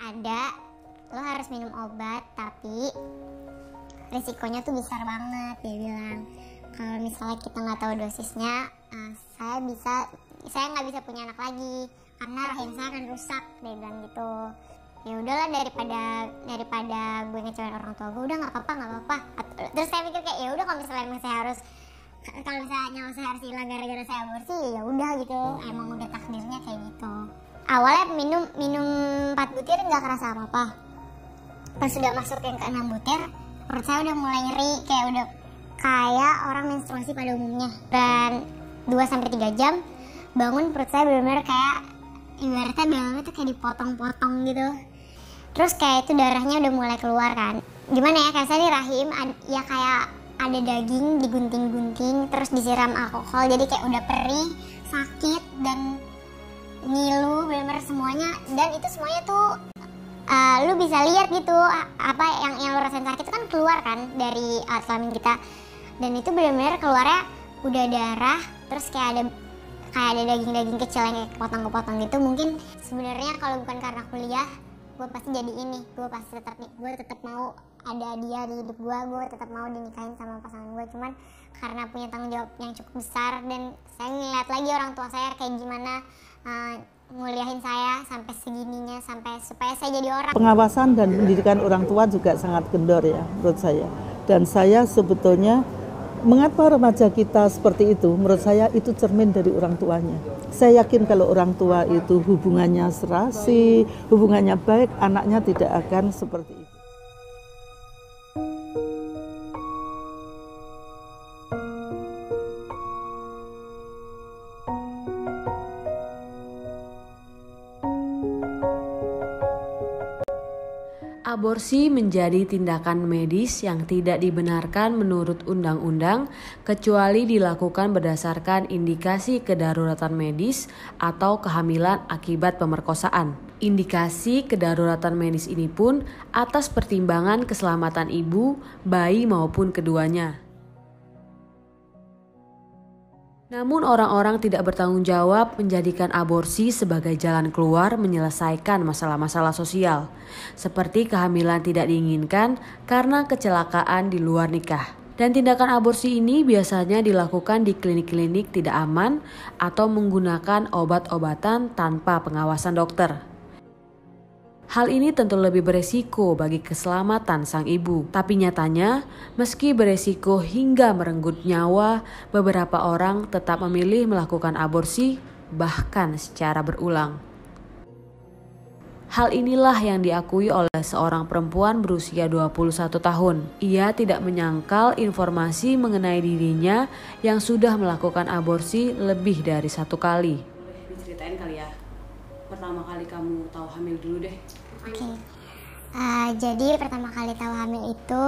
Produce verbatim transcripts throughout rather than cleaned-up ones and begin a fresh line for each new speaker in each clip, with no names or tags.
ada, lo harus minum obat, tapi risikonya tuh besar banget. Dia bilang kalau misalnya kita nggak tahu dosisnya, uh, saya bisa saya nggak bisa punya anak lagi karena rahim saya akan rusak. Dia bilang gitu. Ya udahlah, daripada daripada gue ngecewain orang tua gue, udah nggak apa-apa nggak apa-apa. Terus saya mikir kayak ya udah, kalau misalnya emang saya harus kalau misalnya nyawa saya harus hilang gara-gara saya aborsi, ya udah gitu, emang udah takdirnya kayak gitu. Awalnya minum minum empat butir nggak kerasa apa-apa. Pas sudah masuk yang ke enam butir, perut saya udah mulai nyeri, kayak udah kayak orang menstruasi pada umumnya. Dan dua sampai tiga jam bangun, perut saya benar-benar kayak ibaratnya dalamnya tuh kayak dipotong-potong gitu. Terus kayak itu darahnya udah mulai keluar kan. Gimana ya, kayak saya di rahim ya kayak ada daging digunting-gunting terus disiram alkohol, jadi kayak udah perih, sakit dan ngilu benar-benar semuanya. Dan itu semuanya tuh uh, lu bisa lihat gitu, apa yang yang lu rasain sakit itu kan keluar kan dari uh, kelamin kita. Dan itu benar-benar keluarnya udah darah, terus kayak ada kayak ada daging-daging kecil yang kayak kepotong-kepotong gitu. Mungkin sebenarnya kalau bukan karena kuliah, gue pasti jadi ini, gue pasti tetap nih, gue tetap mau ada dia di hidup gue, gue tetap mau dinikahin sama pasangan gue. Cuman karena punya tanggung jawab yang cukup besar, dan saya ngeliat lagi orang tua saya kayak gimana uh, nguliahin saya sampai segininya, sampai supaya saya jadi orang.
Pengawasan dan pendidikan orang tua juga sangat kendor ya menurut saya. Dan saya sebetulnya, mengapa remaja kita seperti itu, menurut saya itu cermin dari orang tuanya. Saya yakin kalau orang tua itu hubungannya serasi, hubungannya baik, anaknya tidak akan seperti itu.
Aborsi menjadi tindakan medis yang tidak dibenarkan menurut undang-undang kecuali dilakukan berdasarkan indikasi kedaruratan medis atau kehamilan akibat pemerkosaan. Indikasi kedaruratan medis ini pun atas pertimbangan keselamatan ibu, bayi maupun keduanya. Namun orang-orang tidak bertanggung jawab menjadikan aborsi sebagai jalan keluar menyelesaikan masalah-masalah sosial, seperti kehamilan tidak diinginkan karena kecelakaan di luar nikah. Dan tindakan aborsi ini biasanya dilakukan di klinik-klinik tidak aman atau menggunakan obat-obatan tanpa pengawasan dokter. Hal ini tentu lebih beresiko bagi keselamatan sang ibu. Tapi nyatanya, meski beresiko hingga merenggut nyawa, beberapa orang tetap memilih melakukan aborsi, bahkan secara berulang. Hal inilah yang diakui oleh seorang perempuan berusia dua puluh satu tahun. Ia tidak menyangkal informasi mengenai dirinya yang sudah melakukan aborsi lebih dari satu kali. Boleh diceritain kali ya? Pertama kali kamu tahu hamil dulu deh.
Oke, okay. uh, jadi pertama kali tahu hamil itu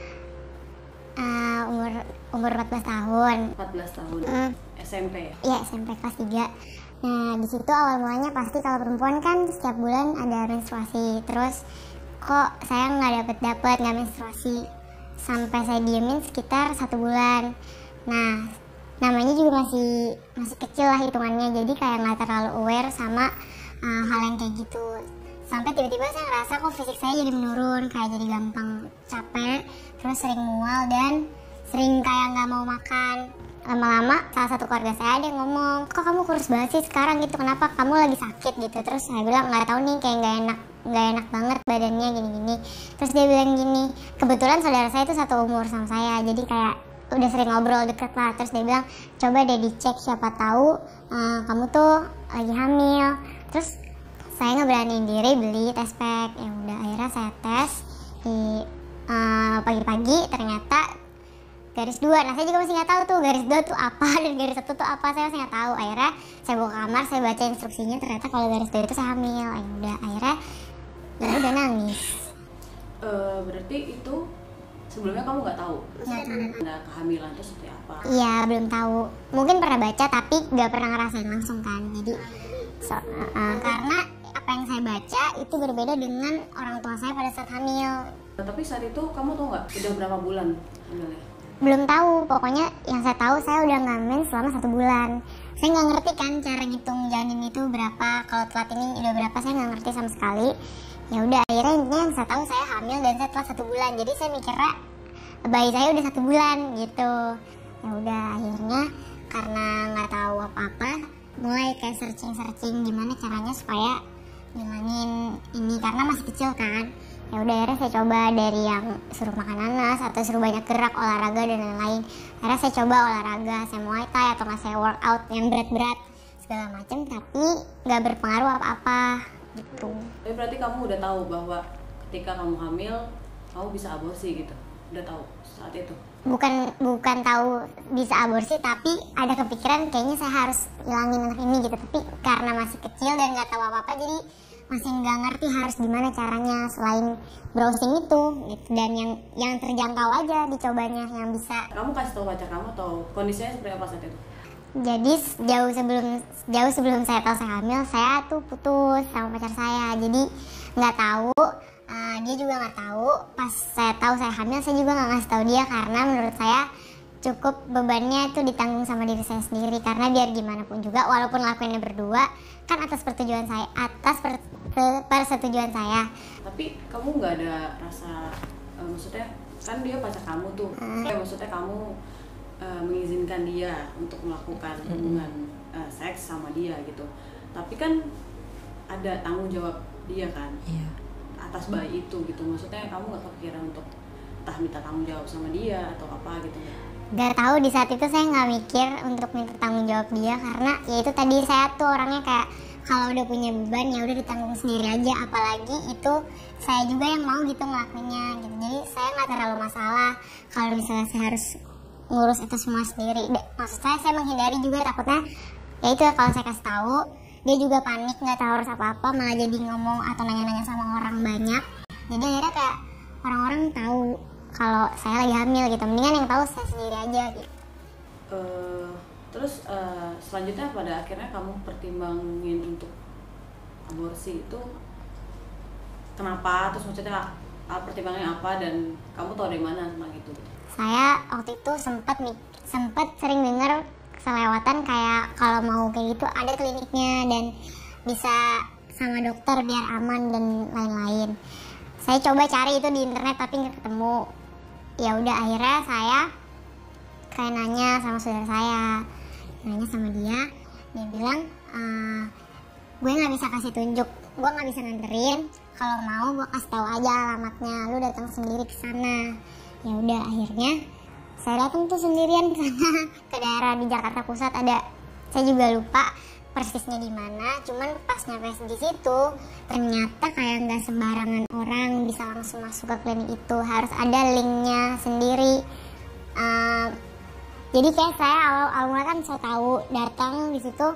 uh, umur umur empat belas tahun.
empat belas tahun.
Uh,
S M P ya?
Iya, S M P kelas tiga. Nah, di situ awal mulanya pasti kalau perempuan kan setiap bulan ada menstruasi. Terus kok saya nggak dapet dapet nggak menstruasi, sampai saya diemin sekitar satu bulan. Nah, namanya juga masih masih kecil lah hitungannya, jadi kayak nggak terlalu aware sama Uh, hal yang kayak gitu. Sampai tiba-tiba saya ngerasa kok fisik saya jadi menurun, kayak jadi gampang capek, terus sering mual dan sering kayak nggak mau makan. Lama-lama salah satu keluarga saya ada yang ngomong, kok kamu kurus banget sih sekarang gitu, kenapa kamu lagi sakit gitu. Terus saya bilang nggak tahu nih, kayak nggak enak nggak enak banget badannya gini-gini. Terus dia bilang gini, kebetulan saudara saya itu satu umur sama saya, jadi kayak udah sering ngobrol deket lah. Terus dia bilang coba deh dicek, siapa tahu uh, kamu tuh lagi hamil. Terus saya ngeberaniin diri beli test pack. Ya udah, akhirnya saya tes di uh, pagi-pagi, ternyata garis dua. Nah, saya juga masih nggak tahu tuh garis dua tuh apa dan garis satu tuh apa, saya masih nggak tahu. Akhirnya saya bawa ke kamar, saya baca instruksinya, ternyata kalau garis dua itu saya hamil. Ya udah, akhirnya ya udah nangis.
Uh, berarti itu sebelumnya kamu nggak tahu tanda kehamilan itu seperti apa?
Iya, belum tahu. Mungkin pernah baca tapi nggak pernah ngerasain langsung kan. Jadi so, uh, uh, karena apa yang saya baca itu berbeda dengan orang tua saya pada saat hamil.
Tapi saat itu kamu tahu nggak udah berapa bulan hamilnya?
Belum tahu. Pokoknya yang saya tahu saya udah ngamen selama satu bulan. Saya nggak ngerti kan cara ngitung janin itu berapa. Kalau telat ini udah berapa, saya nggak ngerti sama sekali. Ya udah akhirnya intinya yang saya tahu saya hamil dan saya telah satu bulan, jadi saya mikirnya bayi saya udah satu bulan gitu. Ya udah akhirnya karena nggak tahu apa-apa mulai kayak searching-searching gimana caranya supaya ngilangin ini karena masih kecil kan. Ya udah akhirnya saya coba dari yang suruh makan nanas atau suruh banyak gerak, olahraga dan lain-lain. Akhirnya saya coba olahraga, saya muay thai atau nggak saya workout yang berat-berat segala macam, tapi nggak berpengaruh apa-apa gitu.
Tapi berarti kamu udah tahu bahwa ketika kamu hamil kamu bisa aborsi gitu, udah tahu saat itu?
Bukan bukan tahu bisa aborsi, tapi ada kepikiran kayaknya saya harus hilangin anak ini gitu. Tapi karena masih kecil dan nggak tahu apa-apa, jadi masih nggak ngerti harus gimana caranya selain browsing itu gitu. Dan yang yang terjangkau aja dicobanya yang bisa.
Kamu kasih tahu pacar kamu atau kondisinya seperti apa saat itu?
Jadi jauh sebelum jauh sebelum saya tahu saya hamil, saya tuh putus sama pacar saya. Jadi nggak tahu. Uh, dia juga nggak tahu. Pas saya tahu saya hamil, saya juga nggak ngasih tahu dia karena menurut saya cukup bebannya itu ditanggung sama diri saya sendiri. Karena biar gimana pun juga, walaupun lakuinnya berdua, kan atas persetujuan saya, atas per, persetujuan saya.
Tapi kamu nggak ada rasa, uh, maksudnya kan dia pacar kamu tuh, uh. ya, maksudnya kamu uh, mengizinkan dia untuk melakukan hubungan uh, seks sama dia gitu. Tapi kan ada tanggung jawab dia kan.
Iya.
Atas bayi itu gitu, maksudnya kamu nggak kepikiran untuk entah minta tanggung jawab sama dia atau apa gitu?
Gak tahu, di saat itu saya nggak mikir untuk minta tanggung jawab dia karena ya itu tadi saya tuh orangnya kayak kalau udah punya beban ya udah ditanggung sendiri aja, apalagi itu saya juga yang mau gitu ngelakuinnya gitu. Jadi saya nggak terlalu masalah kalau misalnya saya harus ngurus itu semua sendiri. Maksud saya saya menghindari juga takutnya ya itu kalau saya kasih tahu dia juga panik, nggak tahu harus apa-apa, malah jadi ngomong atau nanya-nanya sama orang banyak. Jadi akhirnya kayak orang-orang tahu kalau saya lagi hamil gitu. Mendingan yang tahu saya sendiri aja gitu.
Uh, terus uh, selanjutnya pada akhirnya kamu pertimbangin untuk aborsi itu kenapa? Terus maksudnya pertimbangannya apa dan kamu tahu dari mana tentang itu?
Saya waktu itu sempat sempat sering dengar selewatan kayak kalau mau kayak gitu ada kliniknya dan bisa sama dokter biar aman dan lain-lain. Saya coba cari itu di internet tapi nggak ketemu. Ya udah akhirnya saya kayak nanya sama saudara saya, nanya sama dia, dia bilang e, gue nggak bisa kasih tunjuk, gue nggak bisa nganterin. Kalau mau gue kasih tahu aja alamatnya, lu datang sendiri ke sana. Ya udah akhirnya saya datang tuh sendirian ke sana, ke daerah di Jakarta Pusat ada, saya juga lupa persisnya di mana. Cuman pas nyampe di situ ternyata kayak nggak sembarangan orang bisa langsung masuk ke klinik itu, harus ada linknya sendiri. Uh, jadi kayak saya awal awal kan saya tahu datang di situ,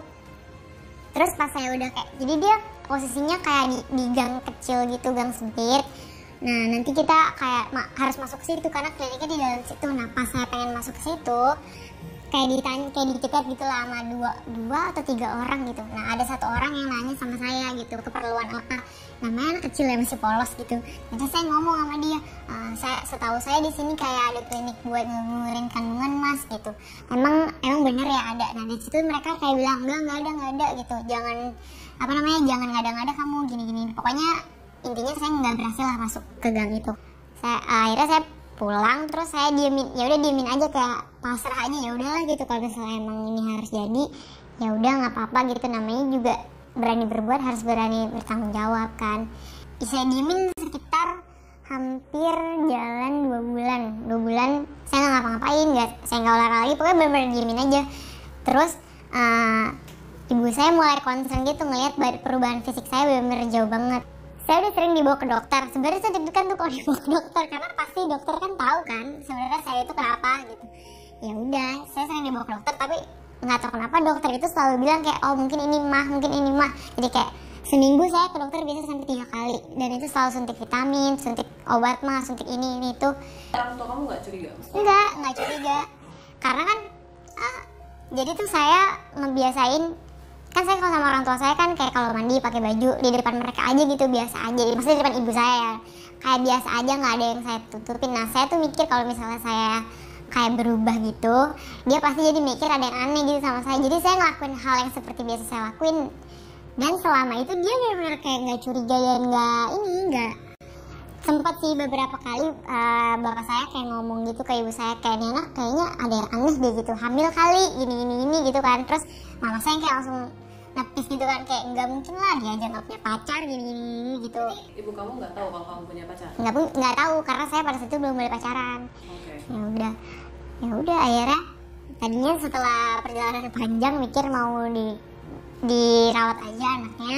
terus pas saya udah kayak, jadi dia posisinya kayak di, di gang kecil gitu, gang sempit. Nah nanti kita kayak ma harus masuk ke situ karena kliniknya di dalam situ. Nah pas saya pengen masuk ke situ kayak ditanya, kayak dicekap gitu lah sama dua, dua atau tiga orang gitu. Nah ada satu orang yang nanya sama saya gitu keperluan apa, namanya anak kecil ya masih polos gitu. Jadi saya ngomong sama dia, e, saya setahu saya di sini kayak ada klinik buat ngegugurin kandungan mas gitu. Emang emang bener ya ada. Nah di situ mereka kayak bilang enggak enggak ada enggak ada gitu. Jangan apa namanya jangan ngada-ngada kamu gini-gini. Pokoknya intinya saya nggak berhasil lah masuk ke gang itu. Saya akhirnya saya pulang, terus saya diemin, ya udah diemin aja kayak pasrah aja, ya udahlah gitu. Kalau misalnya emang ini harus jadi ya udah nggak apa-apa gitu, namanya juga berani berbuat harus berani bertanggung jawab kan. Saya diemin sekitar hampir jalan dua bulan dua bulan saya nggak ngapa-ngapain, nggak saya nggak olahraga lagi, pokoknya bener-bener diemin aja. Terus uh, ibu saya mulai concern gitu ngelihat perubahan fisik saya bener-bener jauh banget. Saya udah sering dibawa ke dokter. Sebenarnya saya deg-degan tuh kalau dibawa ke dokter karena pasti dokter kan tahu kan sebenarnya saya itu kenapa gitu. Ya udah, saya sering dibawa ke dokter tapi nggak tahu kenapa dokter itu selalu bilang kayak oh mungkin ini mah, mungkin ini mah. Jadi kayak seminggu saya ke dokter biasa sampai tiga kali dan itu selalu suntik vitamin, suntik obat mah, suntik ini ini itu.
Orang tua kamu nggak curiga?
Enggak, nggak curiga. Karena kan ah, jadi tuh saya ngebiasain. Kan saya kalau sama orang tua saya kan kayak kalau mandi pakai baju di depan mereka aja gitu, biasa aja. Maksudnya di depan ibu saya ya. Kayak biasa aja, nggak ada yang saya tutupin. Nah saya tuh mikir kalau misalnya saya kayak berubah gitu, dia pasti jadi mikir ada yang aneh gitu sama saya. Jadi saya ngelakuin hal yang seperti biasa saya lakuin Dan selama itu dia benar-benar kayak nggak curiga dan nggak ini nggak sempat sih beberapa kali uh, bapak saya kayak ngomong gitu ke ibu saya kayak nih anak kayaknya ada yang aneh deh gitu, hamil kali ini ini ini gitu kan. Terus mama saya kayak langsung nepis gitu kan kayak nggak mungkin lah dia aja nggak punya pacar gini gini gitu.
Ibu kamu nggak tahu kalau kamu punya pacar?
Nggak pun nggak tahu karena saya pada saat itu belum boleh pacaran.
Okay.
Ya udah ya udah akhirnya tadinya setelah perjalanan panjang mikir mau di dirawat aja anaknya,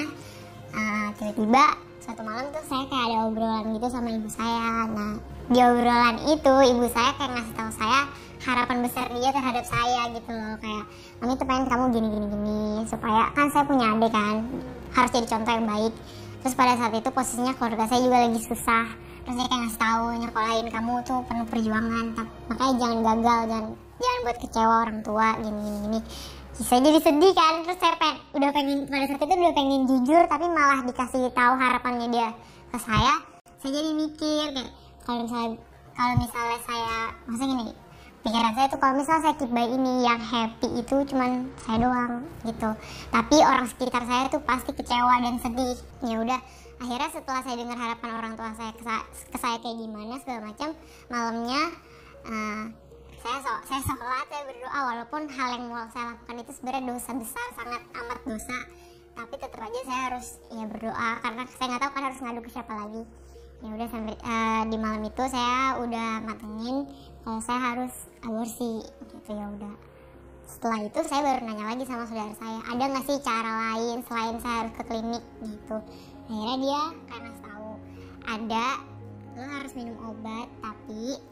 uh, tiba-tiba suatu malam tuh saya kayak ada obrolan gitu sama ibu saya. Nah di obrolan itu ibu saya kayak ngasih tahu saya harapan besar dia terhadap saya gitu loh, kayak mami tuh pengen kamu gini gini gini supaya kan saya punya adik kan, harus jadi contoh yang baik. Terus pada saat itu posisinya keluarga saya juga lagi susah, terus saya kayak ngasih tahu nyekolahin kamu tuh penuh perjuangan, makanya jangan gagal, jangan jangan buat kecewa orang tua gini gini gini. Saya jadi sedih kan, terus saya pengen, udah pengen pada saat itu udah pengen jujur tapi malah dikasih tahu harapannya dia ke saya. Saya jadi mikir kayak kalau misalnya kalau misalnya saya maksudnya gini, pikiran saya tuh kalau misalnya saya keep by ini yang happy itu cuman saya doang gitu, tapi orang sekitar saya tuh pasti kecewa dan sedih. Ya udah akhirnya setelah saya dengar harapan orang tua saya ke, ke saya kayak gimana segala macam, malamnya uh, saya so, saya sholat, saya berdoa walaupun hal yang mau saya lakukan itu sebenarnya dosa besar, sangat amat dosa, tapi tetap aja saya harus ya berdoa karena saya nggak tahu kan harus ngadu ke siapa lagi. Ya udah sampai uh, di malam itu saya udah matengin kalau saya harus aborsi gitu. Ya udah setelah itu saya baru nanya lagi sama saudara saya, ada nggak sih cara lain selain saya harus ke klinik gitu. Akhirnya dia kayak ngasih tahu ada, lo harus minum obat tapi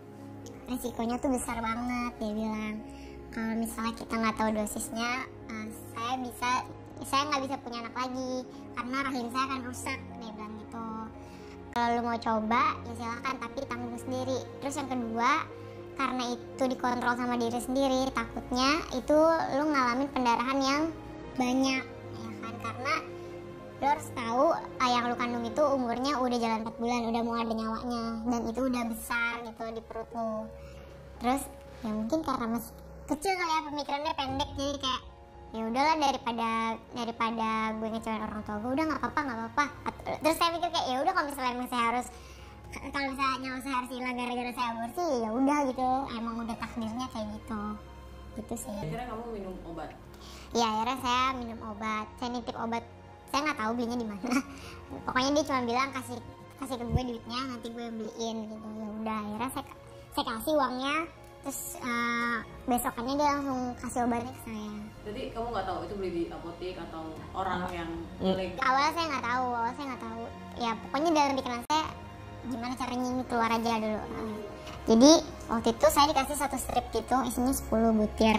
resikonya tuh besar banget. Dia bilang kalau misalnya kita nggak tahu dosisnya, uh, saya bisa saya nggak bisa punya anak lagi karena rahim saya akan rusak. Dia bilang gitu. Kalau lu mau coba ya silakan tapi tanggung sendiri. Terus yang kedua, karena itu dikontrol sama diri sendiri, takutnya itu lu ngalamin pendarahan yang banyak ya kan, karena lu harus tahu yang lu kandung itu umurnya udah jalan empat bulan, udah mau ada nyawanya, dan itu udah besar gitu di perut lu. Terus ya mungkin karena masih kecil kali ya, pemikirannya pendek, jadi kayak ya udahlah daripada daripada gue ngecewain orang tua gue, udah nggak apa-apa nggak apa-apa. Terus saya mikir kayak ya udah kalau misalnya emang saya harus kalau misalnya nyawa saya harus hilang gara-gara saya aborsi, ya udah gitu, emang udah takdirnya kayak gitu gitu sih.
Akhirnya kamu minum obat?
Ya akhirnya saya minum obat, saya nitip obat, saya nggak tahu belinya di mana. Pokoknya dia cuma bilang kasih kasih ke gue duitnya, nanti gue beliin gitu. Ya udah akhirnya saya saya kasih uangnya, terus uh, besokannya dia langsung kasih obatnya ke saya.
Jadi kamu nggak tahu itu beli di apotek atau orang yang legal?
Awalnya saya nggak tahu, awalnya saya nggak tahu. Ya pokoknya dalam pikiran saya gimana caranya ini keluar aja dulu. Jadi waktu itu saya dikasih satu strip gitu, isinya sepuluh butir.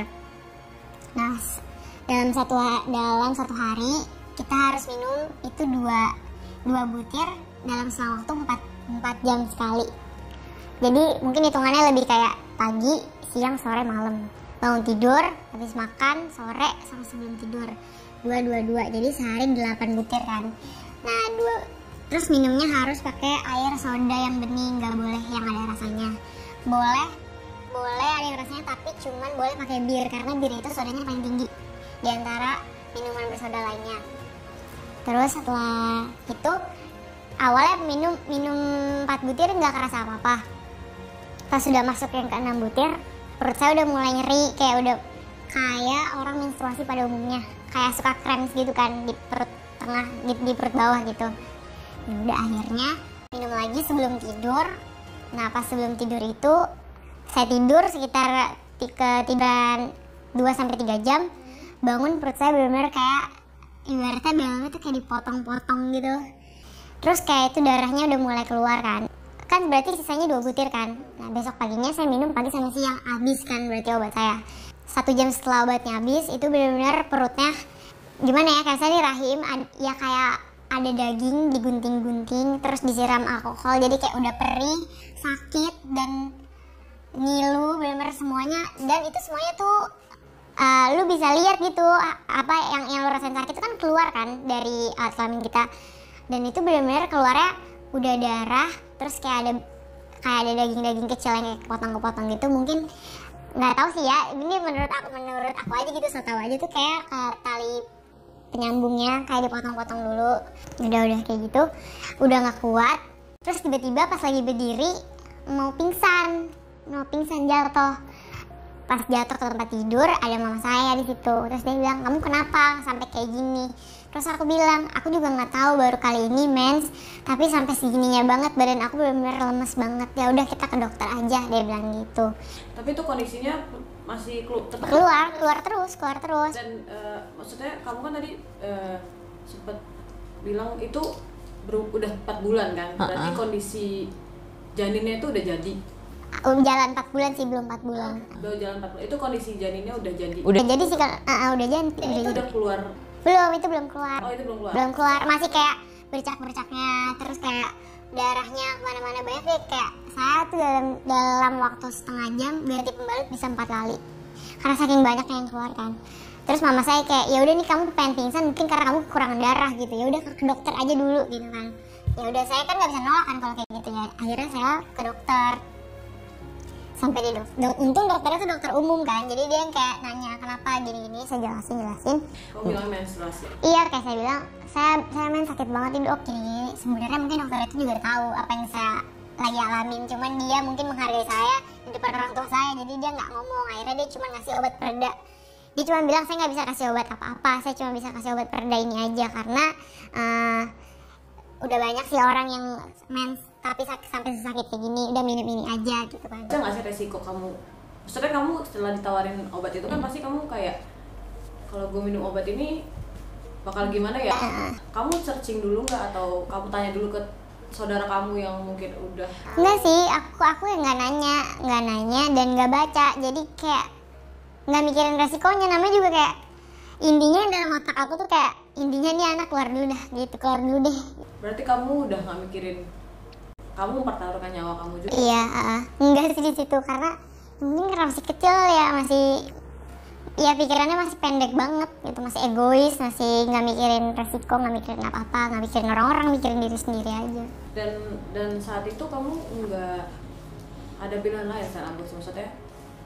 Nah dalam satu dalam satu hari kita harus minum itu dua dua butir dalam selang waktu empat empat jam sekali. Jadi mungkin hitungannya lebih kayak pagi, siang, sore, malam. Bangun tidur, habis makan, sore, sama sebelum tidur. Dua dua dua. Jadi sehari delapan butir kan. Nah dua terus minumnya harus pakai air soda yang bening, nggak boleh yang ada rasanya. Boleh boleh ada yang rasanya tapi cuman boleh pakai bir karena bir itu sodanya paling tinggi di antara minuman bersoda lainnya. Terus setelah itu awalnya minum minum empat butir nggak kerasa apa-apa. Pas sudah masuk yang ke enam butir, perut saya udah mulai nyeri, kayak udah kayak orang menstruasi pada umumnya, kayak suka cramps gitu kan di perut tengah, di, di perut bawah gitu. Ya udah akhirnya minum lagi sebelum tidur. Nah pas sebelum tidur itu saya tidur sekitar ketiduran dua sampai tiga jam. Bangun perut saya benar-benar kayak ibaratnya dalamnya tuh kayak dipotong-potong gitu. Terus kayak itu darahnya udah mulai keluar kan. Kan berarti sisanya dua butir kan. Nah besok paginya saya minum pagi sama siang, habis kan berarti obat saya. Satu jam setelah obatnya habis itu benar-benar perutnya gimana ya, kayak saya di rahim ya kayak ada daging digunting-gunting terus disiram alkohol, jadi kayak udah perih, sakit dan ngilu benar-benar semuanya. Dan itu semuanya tuh uh, lu bisa lihat gitu apa yang yang lu rasain sakit itu kan keluar kan dari alat kelamin kita. Dan itu benar-benar keluarnya udah darah, terus kayak ada kayak ada daging-daging kecil yang kayak kepotong-kepotong gitu. Mungkin nggak tahu sih ya, ini menurut aku menurut aku aja gitu, so tau aja tuh kayak, kayak tali penyambungnya kayak dipotong-potong dulu, udah-udah kayak gitu, udah nggak kuat. Terus tiba-tiba pas lagi berdiri mau pingsan, mau pingsan jatuh. Pas jatuh ke tempat tidur ada mama saya di situ. Terus dia bilang, kamu kenapa sampai kayak gini? Terus aku bilang, aku juga nggak tahu, baru kali ini mens, tapi sampai segininya banget badan aku benar-benar lemes banget. Ya udah kita ke dokter aja, dia bilang gitu.
Tapi itu kondisinya masih kelu tetap
keluar keluar terus keluar terus.
Dan uh, maksudnya kamu kan tadi uh, sempet bilang itu ber udah empat bulan kan? Berarti uh-uh. kondisi janinnya itu udah jadi.
Jalan empat bulan sih, belum empat bulan.
Udah jalan empat bulan. Itu kondisi janinnya udah jadi.
Udah jadi sih kan, uh, udah jadi.
Udah, itu udah keluar.
Belum, itu belum keluar.
Oh, itu belum keluar.
Belum keluar, masih kayak bercak-bercaknya, terus kayak darahnya kemana-mana banyak deh. Kayak saya tuh dalam dalam waktu setengah jam ganti pembalut bisa empat kali. Karena saking banyaknya yang keluar kan. Terus mama saya kayak, ya udah nih kamu pengen pingsan mungkin karena kamu kekurangan darah gitu. Ya udah ke dokter aja dulu gitu kan. Ya udah, saya kan nggak bisa nolak kan kalau kayak gitu ya. Akhirnya saya ke dokter. Sampai di dokter, untung dokternya tuh dokter umum kan, jadi dia yang kayak nanya kenapa gini-gini, saya jelasin jelasin.
Kamu bilang menstruasi?
Iya, kayak saya bilang, saya saya men sakit banget ini dok, gini-gini. Sebenarnya mungkin dokter itu juga tahu apa yang saya lagi alamin, cuman dia mungkin menghargai saya di depan orang tua saya, jadi dia nggak ngomong. Akhirnya dia cuma ngasih obat pereda. Dia cuma bilang saya nggak bisa kasih obat apa-apa, saya cuma bisa kasih obat pereda ini aja karena uh, udah banyak sih orang yang mens tapi sakit sampai sakit kayak gini, udah minum ini aja gitu kan.
Ada nggak sih resiko kamu? Maksudnya kamu setelah ditawarin obat itu kan pasti kamu kayak, kalau gue minum obat ini bakal gimana ya? Uh. Kamu searching dulu nggak atau kamu tanya dulu ke saudara kamu yang mungkin udah?
Enggak sih, aku aku yang nggak nanya, nggak nanya dan nggak baca, jadi kayak nggak mikirin resikonya. Namanya juga kayak intinya dalam otak aku tuh kayak intinya nih anak keluar dulu dah, gitu keluar dulu deh.
Berarti kamu udah nggak mikirin kamu mempertaruhkan nyawa kamu juga?
Iya, uh, enggak sih di situ karena mungkin karena masih kecil ya, masih ya pikirannya masih pendek banget gitu, masih egois, masih nggak mikirin resiko, nggak mikirin apa-apa, nggak mikirin orang-orang, mikirin diri sendiri aja.
Dan dan saat itu kamu nggak ada pilihan lain saat aborsi? Maksudnya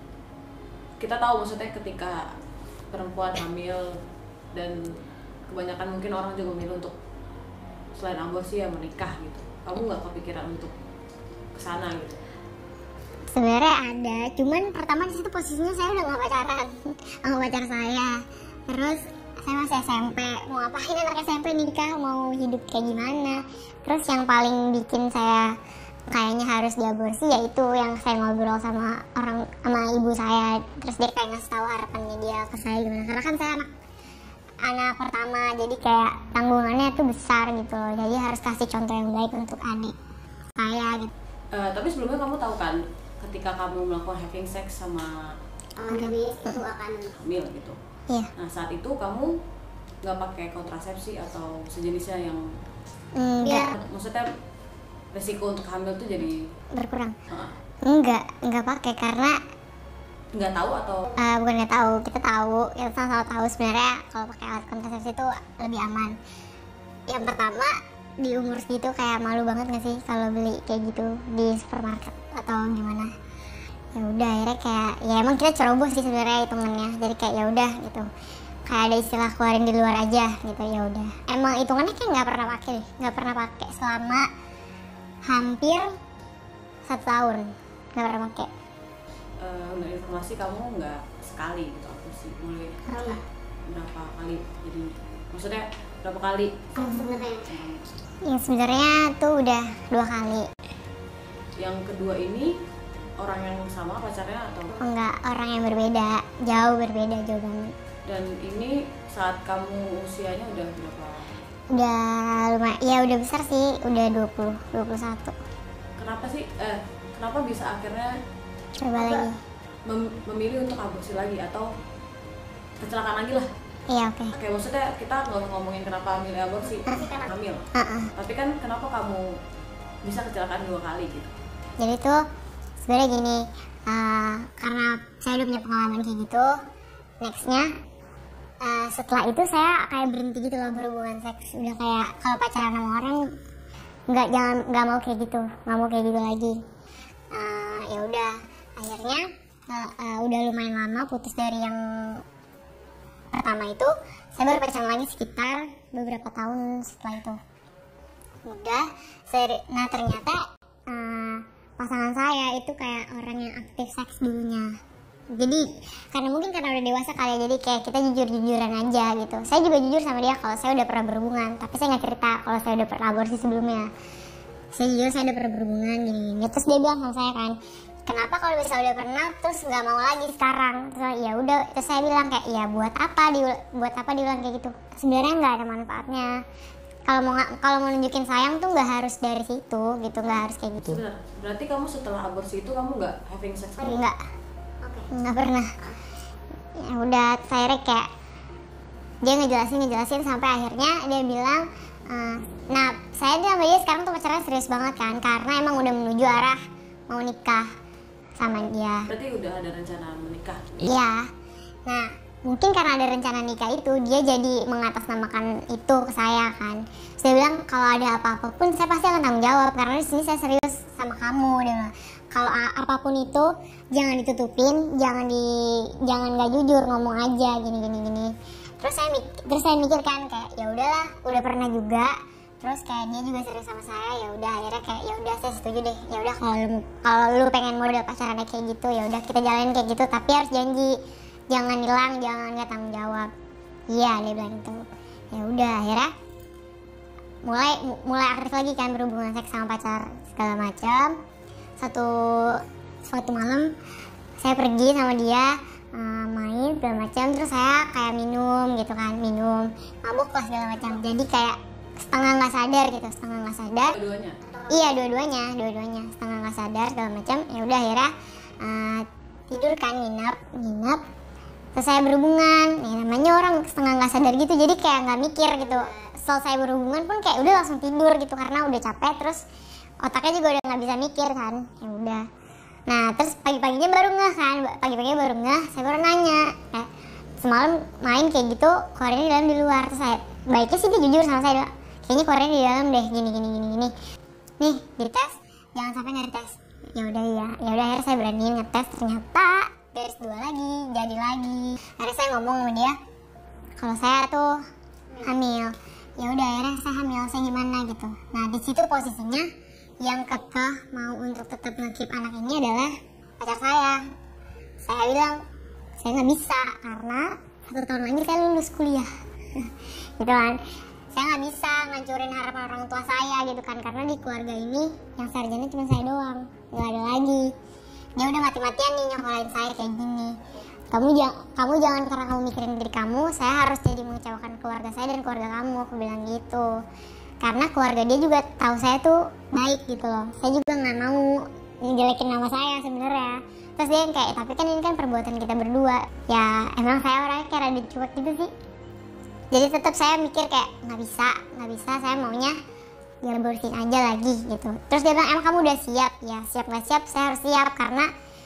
kita tahu maksudnya ketika perempuan hamil dan kebanyakan mungkin orang juga memilih untuk selain aborsi ya menikah gitu. Kamu nggak kepikiran untuk kesana gitu?
Sebenarnya ada, cuman pertama di situ posisinya saya udah nggak pacaran sama pacar saya. Terus saya masih S M P, mau ngapain anak S M P nikah, mau hidup kayak gimana? Terus yang paling bikin saya kayaknya harus diaborsi yaitu yang saya ngobrol sama orang sama ibu saya. Terus dia kayak ngasih tahu harapannya dia ke saya gimana, karena kan saya anak anak pertama, jadi kayak tanggungannya tuh besar gitu loh, jadi harus kasih contoh yang baik untuk adik saya gitu.
Uh, tapi sebelumnya kamu tahu kan ketika kamu melakukan having sex sama
habis uh, itu akan
hamil gitu.
Iya.
Nah saat itu kamu nggak pakai kontrasepsi atau sejenisnya yang
enggak,
maksudnya resiko untuk hamil tuh jadi
berkurang?
Uh,
enggak, enggak pakai karena
nggak tahu atau
uh, bukan nggak tahu, kita tahu, kita sama-sama tahu sebenarnya kalau pakai alat kontrasepsi itu lebih aman. Yang pertama di umur segitu kayak malu banget nggak sih kalau beli kayak gitu di supermarket atau gimana? Ya udah akhirnya kayak ya emang kita ceroboh sih sebenarnya hitungannya, jadi kayak ya udah gitu, kayak ada istilah keluarin di luar aja gitu. Ya udah emang hitungannya kayak nggak pernah pakai deh, nggak pernah pakai selama hampir satu tahun nggak pernah pakai.
Uh, untuk informasi kamu nggak sekali gitu apa sih, mulai
hmm.
berapa kali, jadi maksudnya berapa kali?
Hmm, sebenarnya ya sebenarnya tuh udah dua kali.
Yang kedua ini orang yang sama pacarnya atau
enggak, orang yang berbeda, jauh berbeda, jauh banget.
Dan ini saat kamu usianya udah berapa?
Udah lumayan, ya udah besar sih, udah dua puluh, dua puluh satu.
Kenapa sih eh kenapa bisa akhirnya
coba lagi
mem memilih untuk aborsi lagi atau kecelakaan lagi lah?
Iya, oke. Okay.
Oke, maksudnya kita nggak usah ngomongin kenapa milih aborsi, hamil.
Uh -uh.
Tapi kan kenapa kamu bisa kecelakaan dua kali gitu?
Jadi tuh sebenarnya gini, uh, karena saya udah punya pengalaman kayak gitu, nextnya uh, setelah itu saya kayak berhenti gitu loh berhubungan seks. Udah kayak kalau pacaran sama orang nggak jangan nggak mau kayak gitu, nggak mau kayak gitu lagi. Uh, ya udah akhirnya uh, uh, udah lumayan lama putus dari yang pertama itu saya baru pacaran lagi sekitar beberapa tahun setelah itu. Udah, saya, nah ternyata uh, pasangan saya itu kayak orang yang aktif seks dulunya. Jadi karena mungkin karena udah dewasa kali ya, jadi kayak kita jujur-jujuran aja gitu. Saya juga jujur sama dia kalau saya udah pernah berhubungan, tapi saya nggak cerita kalau saya udah pernah aborsi sebelumnya. Saya jujur saya udah pernah berhubungan gini-gini. Terus dia bilang sama saya kan, kenapa kalau misalnya udah pernah terus nggak mau lagi sekarang? Terus ya udah, terus saya bilang kayak ya buat apa di buat apa diulang kayak gitu? Sebenarnya nggak ada manfaatnya. Kalau mau kalau mau nunjukin sayang tuh nggak harus dari situ gitu, nggak harus kayak gitu.
Benar. Berarti kamu setelah aborsi itu kamu nggak having sex?
Nggak. Nggak pernah. Ya udah, saya kayak dia ngejelasin ngejelasin sampai akhirnya dia bilang, uh, nah saya tuh sama dia sekarang tuh pacaran serius banget kan, karena emang udah menuju arah mau nikah sama dia.
Berarti udah ada rencana menikah?
Iya. Nah mungkin karena ada rencana nikah itu dia jadi mengatasnamakan itu ke saya kan. Saya bilang kalau ada apa-apa pun saya pasti akan tanggung jawab karena di sini saya serius sama kamu. Dia bilang kalau apapun itu jangan ditutupin, jangan di jangan nggak jujur, ngomong aja gini gini gini. Terus saya terus saya mikir kan kayak ya udahlah, udah pernah juga. Terus kayak dia juga serius sama saya, ya udah akhirnya kayak ya udah saya setuju deh. Ya udah kalau lu, kalau lu pengen model pacaran kayak gitu ya udah kita jalanin kayak gitu, tapi harus janji jangan hilang, jangan nggak tanggung jawab. Iya dia bilang gitu. Ya udah akhirnya mulai mulai aktif lagi kan berhubungan seks sama pacar segala macam. Satu suatu malam saya pergi sama dia uh, main segala macam, terus saya kayak minum gitu kan, minum mabuk lah segala macam. Jadi kayak setengah nggak sadar gitu, setengah nggak sadar.
Dua-duanya?
Iya dua-duanya, dua-duanya setengah nggak sadar segala macam. Ya udah akhirnya uh, tidur kan, nginap, nginap. Terus saya berhubungan, ya namanya orang setengah nggak sadar gitu, jadi kayak nggak mikir gitu. Selesai berhubungan pun kayak udah langsung tidur gitu karena udah capek, terus otaknya juga udah nggak bisa mikir kan. Ya udah. Nah terus pagi-paginya baru ngeh kan, pagi-paginya baru ngeh, saya baru nanya, kayak semalam main kayak gitu, keluarnya di dalam di luar. Terus saya baiknya sih dia jujur sama saya, kayaknya keluarnya di dalam deh, gini gini gini gini. Nih dites, jangan sampai nggak dites. Ya udah ya, ya udah akhirnya saya beraniin ngetes, ternyata garis dua lagi, jadi lagi. Akhirnya saya ngomong sama dia, kalau saya tuh hamil. Ya udah akhirnya saya hamil, saya gimana gitu. Nah di situ posisinya yang kekeh mau untuk tetap ngekip anak ini adalah pacar saya. Saya bilang saya nggak bisa karena satu tahun lagi saya lulus kuliah. Gitu kan, saya nggak bisa ngancurin harapan orang tua saya gitu kan, karena di keluarga ini yang sarjana cuma saya doang, nggak ada lagi. Dia udah mati-matian nih nyokolain saya kayak gini. Kamu jangan, kamu jangan karena kamu mikirin diri kamu, saya harus jadi mengecewakan keluarga saya dan keluarga kamu. Aku bilang gitu. Karena keluarga dia juga tahu saya tuh baik gitu loh. Saya juga nggak mau ngejelekin nama saya sebenarnya. Terus dia yang kayak, tapi kan ini kan perbuatan kita berdua. Ya emang saya orangnya kayak rada cuek gitu sih. Jadi tetap saya mikir kayak nggak bisa, nggak bisa. Saya maunya biar bersihin aja lagi gitu. Terus dia bilang, emang kamu udah siap? Ya siap nggak siap, saya harus siap karena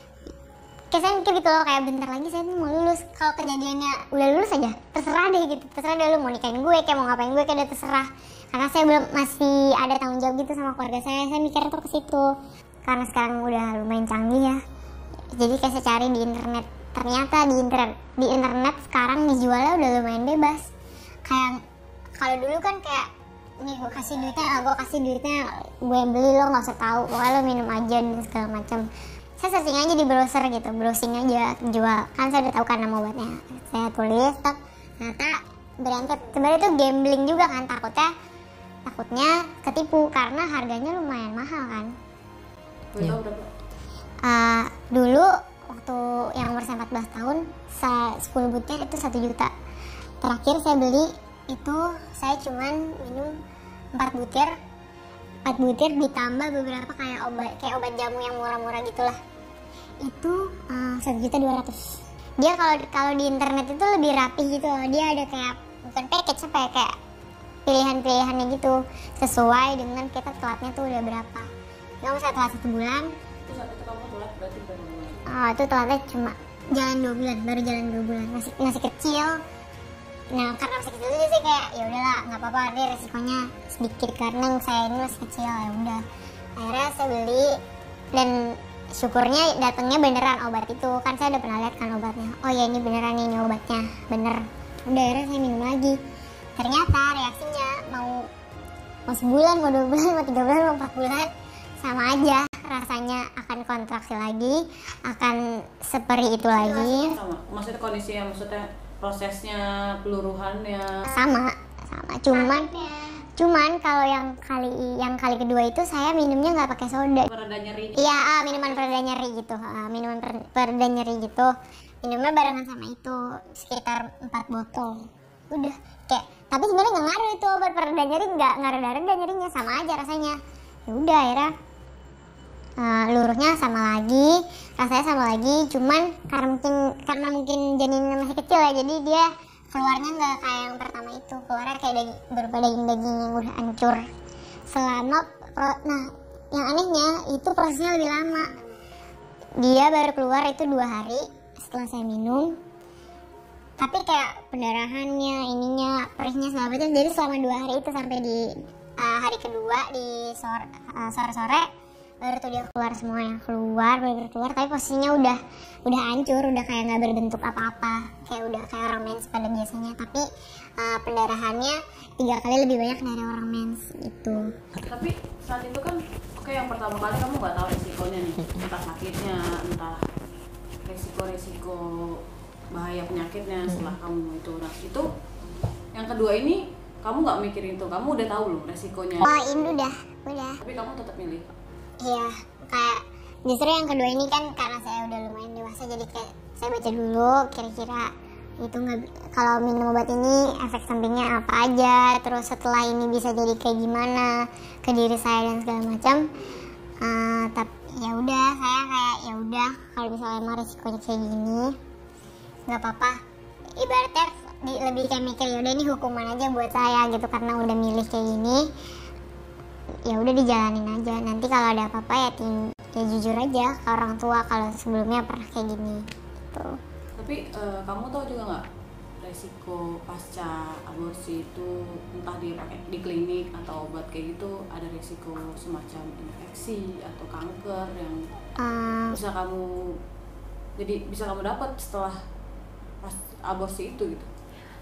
kayak saya mikir gitu loh, kayak bentar lagi saya tuh mau lulus. Kalau kejadiannya udah lulus aja, terserah deh gitu. Terserah deh lu mau nikahin gue, kayak mau ngapain gue, kayak udah terserah. Karena saya belum masih ada tanggung jawab gitu sama keluarga saya. Saya mikirnya tuh ke situ. Karena sekarang udah lumayan canggih ya. Jadi kayak saya cari di internet. Ternyata di internet di internet sekarang dijualnya udah lumayan bebas. Kayak kalau dulu kan kayak nih gue kasih duitnya, ah, gue kasih duitnya, gue yang beli, lo nggak usah tahu, pokoknya lo minum aja dan segala macam. Saya searching aja di browser gitu, browsing aja jual, kan saya udah tahu kan nama obatnya. Saya tulis, tak, ternyata berangkat. Sebenarnya itu gambling juga kan, takutnya takutnya ketipu karena harganya lumayan mahal kan.
Boleh tahu berapa?
Uh, dulu waktu yang umur saya empat belas tahun, saya sepuluh butir itu satu juta. Terakhir saya beli itu saya cuman minum empat butir. empat butir ditambah beberapa kayak obat kayak obat jamu yang murah-murah gitulah. Itu satu juta dua ratus. Dia kalau kalau di internet itu lebih rapi gitu loh. Dia ada kayak bukan package apa ya, kayak pilihan-pilihannya gitu sesuai dengan kita telatnya tuh udah berapa. Kalau saya telat satu bulan,
Itu itu kamu telat berarti berapa bulan?
Oh, itu telatnya cuma jalan dua bulan, baru jalan dua bulan. Masih masih kecil. Nah, karena masih kecil itu sih kayak ya udahlah, nggak apa-apa, ini resikonya sedikit karena saya ini masih kecil, ya udah. Akhirnya saya beli dan syukurnya datangnya beneran obat itu. Kan saya udah pernah lihat kan obatnya. Oh ya ini beneran ini obatnya, bener. Udah akhirnya saya minum lagi. Ternyata reaksinya mau mau sebulan, mau dua bulan, mau tiga bulan, mau empat bulan sama aja, rasanya akan kontraksi lagi, akan seperti itu lagi.
Sama. Maksudnya kondisinya, maksudnya prosesnya peluruhannya
sama sama cuman cuman kalau yang kali yang kali kedua itu saya minumnya nggak pakai soda.
Pereda nyeri.
Iya, ah, minuman pereda nyeri gitu, ah, minuman per, pereda nyeri gitu. Minumnya barengan sama itu sekitar empat botol. Udah kayak, tapi sebenarnya nggak ngaruh itu obat pereda nyeri, nggak nggak reda-reda nyerinya, sama aja rasanya. Ya udah akhirnya uh, luruhnya sama lagi, rasanya sama lagi, cuman karena mungkin karena mungkin janinnya masih kecil ya, jadi dia keluarnya nggak kayak yang pertama itu, keluarnya kayak daging, berupa daging-daging yang udah hancur. Selama nah yang anehnya itu prosesnya lebih lama, dia baru keluar itu dua hari setelah saya minum, tapi kayak pendarahannya, ininya, perihnya segala macam. Jadi selama dua hari itu sampai di uh, hari kedua di sore uh, sore-sore baru tuh dia keluar semuanya, keluar baru keluar, tapi posisinya udah udah hancur, udah kayak nggak berbentuk apa-apa, kayak udah kayak orang mens pada biasanya, tapi uh, pendarahannya tiga kali lebih banyak dari orang mens itu.
Tapi saat itu kan oke, yang pertama kali kamu nggak tahu resikonya nih, entah sakitnya, entah resiko-resiko bahaya penyakitnya setelah kamu itu. Nah itu yang kedua ini kamu nggak mikirin itu, kamu udah tahu loh resikonya.
Oh ini udah udah
tapi kamu tetap milih.
Iya, kayak justru yang kedua ini kan karena saya udah lumayan dewasa, jadi kayak saya baca dulu kira-kira itu nggak, kalau minum obat ini efek sampingnya apa aja, terus setelah ini bisa jadi kayak gimana ke diri saya dan segala macam. Uh, tapi ya udah saya kayak ya udah kalau misalnya emang risikonya kayak gini nggak apa-apa, ibaratnya di, lebih kayak mikir ya udah ini hukuman aja buat saya gitu, karena udah milih kayak gini ya udah dijalanin aja, nanti kalau ada apa-apa ya ting ya jujur aja ke orang tua kalau sebelumnya pernah kayak gini gitu.
Tapi uh, kamu tahu juga nggak resiko pasca aborsi itu, entah dia pakai di klinik atau obat kayak gitu, ada resiko semacam infeksi atau kanker yang uh, bisa kamu jadi bisa kamu dapat setelah pas aborsi itu gitu.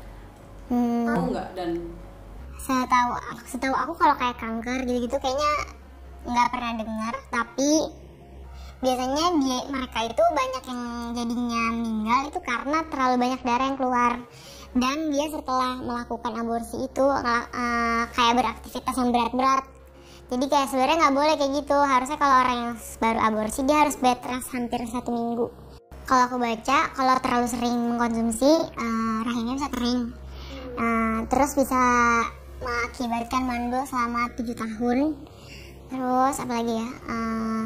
Hmm.
Tahu nggak? Dan
setahu setahu aku kalau kayak kanker gitu-gitu kayaknya nggak pernah dengar, tapi biasanya dia, mereka itu banyak yang jadinya meninggal itu karena terlalu banyak darah yang keluar, dan dia setelah melakukan aborsi itu uh, kayak beraktivitas yang berat-berat. Jadi kayak sebenarnya nggak boleh kayak gitu, harusnya kalau orang yang baru aborsi dia harus bed rest hampir satu minggu. Kalau aku baca kalau terlalu sering mengkonsumsi uh, rahimnya bisa kering, uh, terus bisa mengakibatkan mandul selama tujuh tahun. Terus apalagi ya, uh,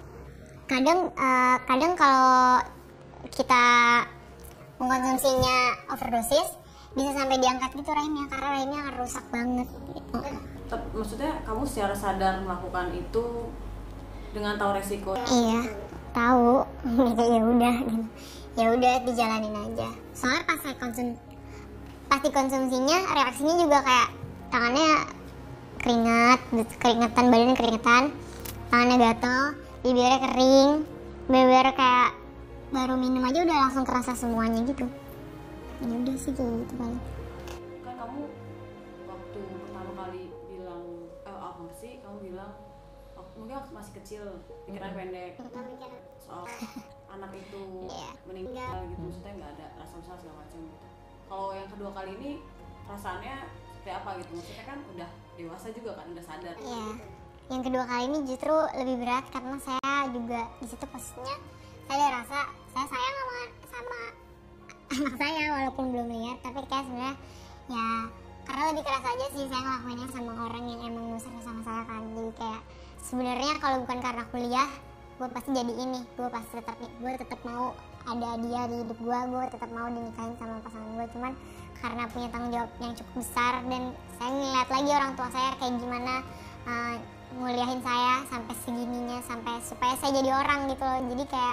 kadang uh, kadang kalau kita mengkonsumsinya overdosis bisa sampai diangkat gitu rahimnya, karena rahimnya akan rusak banget gitu.
Maksudnya kamu secara sadar melakukan itu dengan tahu resiko?
Iya, tahu. Gitu ya udah, gitu. Ya udah dijalanin aja. Soalnya pas saya konsum, pasti konsumsinya reaksinya juga kayak tangannya keringat, keringetan, badannya keringetan, tangannya gatel, bibirnya kering, beber kayak baru minum aja udah langsung kerasa semuanya gitu. Ya udah sih kayak gitu paling.
Kan kamu waktu pertama kali bilang eh, aborsi, kamu bilang oh, mungkin waktu masih kecil, pikiran pendek soal anak itu
yeah.
meninggal gitu, maksudnya nggak ada rasa besar segala macam gitu. Kalau yang kedua kali ini perasaannya seperti apa gitu, maksudnya kan udah dewasa juga kan, udah sadar.
Iya. Yeah. Yang kedua kali ini justru lebih berat karena saya juga di situ posisinya saya ada rasa saya sayang sama sama anak saya walaupun belum lihat, tapi kayak sebenarnya ya karena lebih keras aja sih saya ngelakuinnya sama orang yang emang nusir sama saya kan. Jadi kayak sebenarnya kalau bukan karena kuliah gue pasti jadi ini, gue pasti tetap gue tetap mau ada dia di hidup gue, gue tetap mau dinikahin sama pasangan gue, cuman karena punya tanggung jawab yang cukup besar dan saya ngeliat lagi orang tua saya kayak gimana uh, nguliahin saya sampai segininya, sampai supaya saya jadi orang gitu loh. Jadi kayak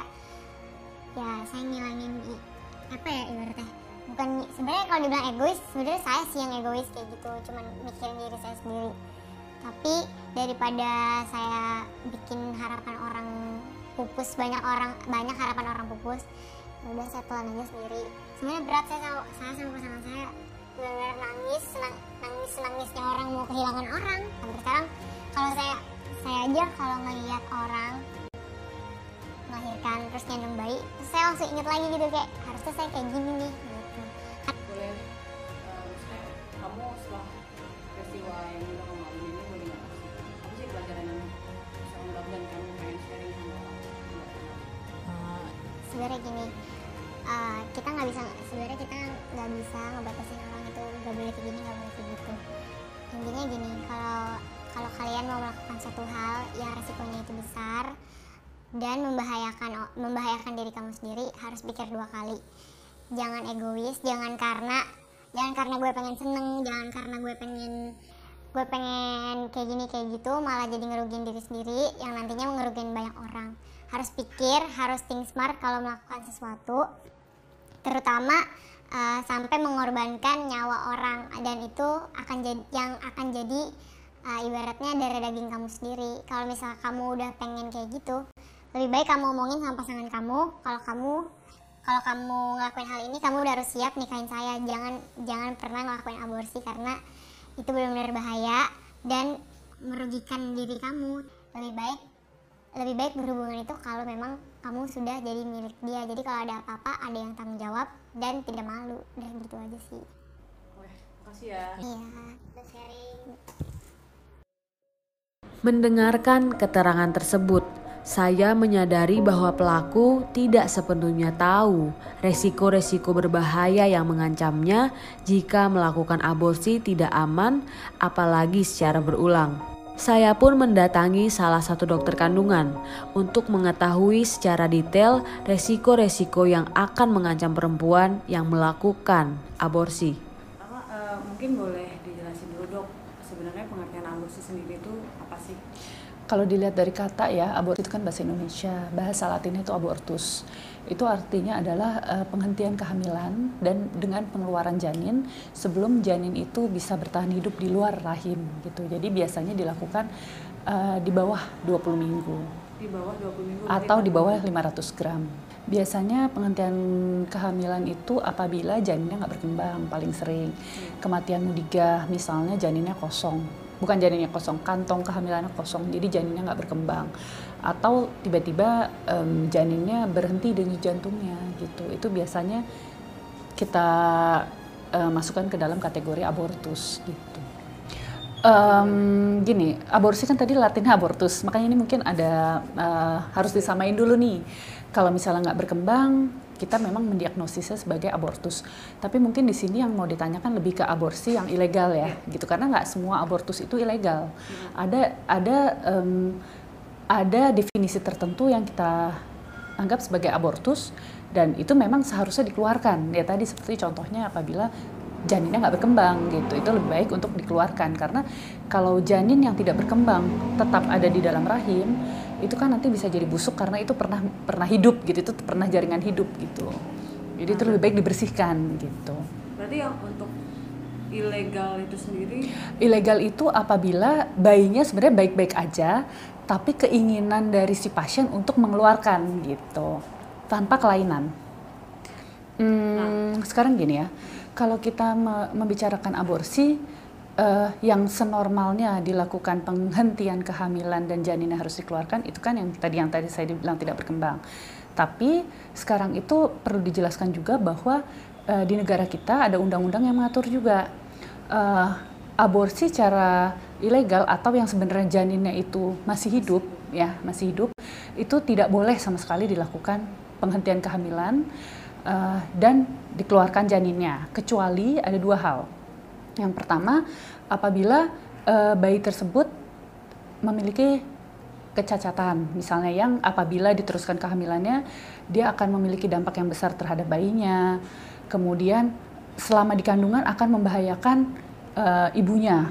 ya saya ngilangin apa ya ibaratnya, bukan sebenarnya kalau dibilang egois, sebenarnya saya sih yang egois kayak gitu, cuman mikirin diri saya sendiri. Tapi daripada saya bikin harapan orang pupus, banyak orang banyak harapan orang pupus, udah saya telan aja sendiri. Sebenarnya berat, saya sama saya sama pasangan saya benar-benar nangis, nang- nangis nangisnya orang mau kehilangan orang. Sampai sekarang kalau saya saya aja kalau ngelihat orang melahirkan terus nyandung bayi, terus saya langsung inget lagi gitu, kayak harusnya saya kayak gini nih gitu.
Boleh, uh, maksudnya kamu setelah peristiwa yang udah kamu alami ini boleh nggak sih? Apa sih pelajaran yang bisa kamu dapat dan kamu pengen sharing sama orang?
Uh, sebenarnya gini, uh, kita nggak bisa, sebenarnya kita nggak bisa ngebatasin orang itu nggak boleh kayak gini, nggak boleh kayak gitu. Intinya gini, kalau kalau kalian mau melakukan suatu hal yang resikonya itu besar dan membahayakan membahayakan diri kamu sendiri, harus pikir dua kali. Jangan egois, jangan karena jangan karena gue pengen seneng, jangan karena gue pengen gue pengen kayak gini kayak gitu, malah jadi ngerugiin diri sendiri yang nantinya ngerugiin banyak orang. Harus pikir, harus think smart kalau melakukan sesuatu, terutama uh, sampai mengorbankan nyawa orang, dan itu akan jadi yang akan jadi uh, ibaratnya darah daging kamu sendiri. Kalau misal kamu udah pengen kayak gitu, lebih baik kamu omongin sama pasangan kamu, kalau kamu kalau kamu ngelakuin hal ini, kamu udah harus siap nikahin saya. Jangan jangan pernah ngelakuin aborsi karena itu benar-benar bahaya dan merugikan diri kamu. Lebih baik lebih baik berhubungan itu kalau memang kamu sudah jadi milik dia. Jadi kalau ada apa-apa, ada yang tanggung jawab dan tidak malu. Dan gitu aja sih.
Oke, makasih ya.
Iya, udah sharing.
Mendengarkan keterangan tersebut, saya menyadari bahwa pelaku tidak sepenuhnya tahu resiko-resiko berbahaya yang mengancamnya jika melakukan aborsi tidak aman, apalagi secara berulang. Saya pun mendatangi salah satu dokter kandungan untuk mengetahui secara detail resiko-resiko yang akan mengancam perempuan yang melakukan aborsi.
Apa, uh, mungkin boleh dijelasin dulu dok, sebenarnya pengertian aborsi sendiri itu apa sih?
Kalau dilihat dari kata ya, abortus itu kan bahasa Indonesia, bahasa Latinnya itu abortus. Itu artinya adalah uh, penghentian kehamilan dan dengan pengeluaran janin sebelum janin itu bisa bertahan hidup di luar rahim gitu. Jadi biasanya dilakukan uh, di bawah dua puluh minggu.
Di bawah dua puluh minggu
Atau di bawah lima ratus gram. Biasanya penghentian kehamilan itu apabila janinnya nggak berkembang, paling sering. Hmm. Kematian mudigah, misalnya janinnya kosong. Bukan janinnya kosong, kantong kehamilannya kosong, jadi janinnya nggak berkembang. Atau tiba-tiba um, janinnya berhenti denyut jantungnya gitu. Itu biasanya kita uh, masukkan ke dalam kategori abortus gitu. Um, gini, aborsi kan tadi Latinnya abortus, makanya ini mungkin ada uh, harus disamain dulu nih. Kalau misalnya nggak berkembang, kita memang mendiagnosisnya sebagai abortus. Tapi mungkin di sini yang mau ditanyakan lebih ke aborsi yang ilegal ya, gitu. Karena nggak semua abortus itu ilegal. Ada ada um, ada definisi tertentu yang kita anggap sebagai abortus dan itu memang seharusnya dikeluarkan. Ya tadi seperti contohnya apabila janinnya nggak berkembang gitu, itu lebih baik untuk dikeluarkan karena kalau janin yang tidak berkembang tetap ada di dalam rahim, itu kan nanti bisa jadi busuk karena itu pernah pernah hidup gitu, itu pernah jaringan hidup gitu. Jadi itu lebih baik dibersihkan gitu.
Berarti yang untuk ilegal itu sendiri?
Ilegal itu apabila bayinya sebenarnya baik-baik aja, tapi keinginan dari si pasien untuk mengeluarkan gitu, tanpa kelainan. Hmm, nah. Sekarang gini ya, kalau kita me- membicarakan aborsi, uh, yang senormalnya dilakukan penghentian kehamilan dan janinnya harus dikeluarkan, itu kan yang tadi yang tadi saya bilang tidak berkembang. Tapi sekarang itu perlu dijelaskan juga bahwa uh, di negara kita ada undang-undang yang mengatur juga uh, aborsi secara ilegal atau yang sebenarnya janinnya itu masih hidup, ya masih hidup, itu tidak boleh sama sekali dilakukan penghentian kehamilan uh, dan dikeluarkan janinnya, kecuali ada dua hal. Yang pertama, apabila uh, bayi tersebut memiliki kecacatan, misalnya yang apabila diteruskan kehamilannya, dia akan memiliki dampak yang besar terhadap bayinya, kemudian selama di kandungan akan membahayakan uh, ibunya,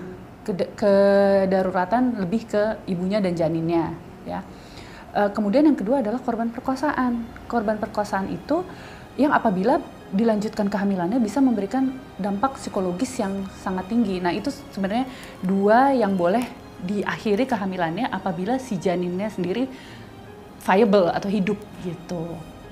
kedaruratan lebih ke ibunya dan janinnya, ya. Uh, kemudian yang kedua adalah korban perkosaan. Korban perkosaan itu yang apabila dilanjutkan kehamilannya bisa memberikan dampak psikologis yang sangat tinggi. Nah itu sebenarnya dua yang boleh diakhiri kehamilannya apabila si janinnya sendiri viable atau hidup gitu.